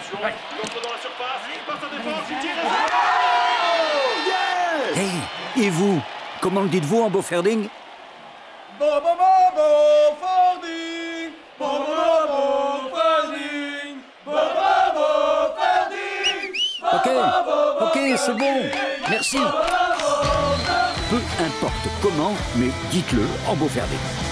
Attention, l'autre dans la surface, il passe en défense, il tire et... Hey, et vous? Comment le dites-vous en Beauferding? Beauferding. Ok, c'est bon. Merci. Peu importe comment, mais dites-le en Beauferding.